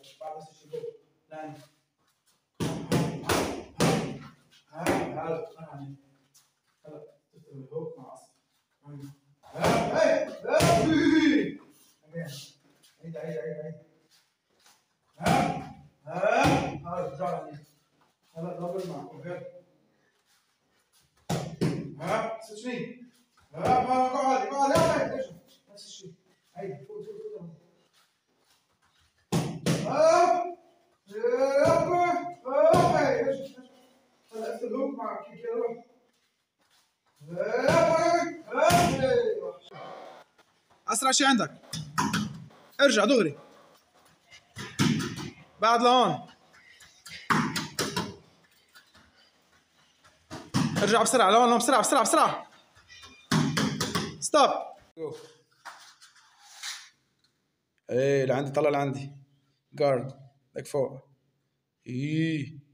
بعد نفس الشيء جو لاند هلا تستلم الهوك مع اصل هلا دبل مع اوكي سوتشني اقعد نفس الشيء هيدا فوق هلا افتح الهوك مع كيك يلا اسرع شيء عندك ارجع دغري بعد لهون ارجع بسرعه لهون بسرعه ستوب ايه لعندي طلع لعندي جارد لك فوق ايه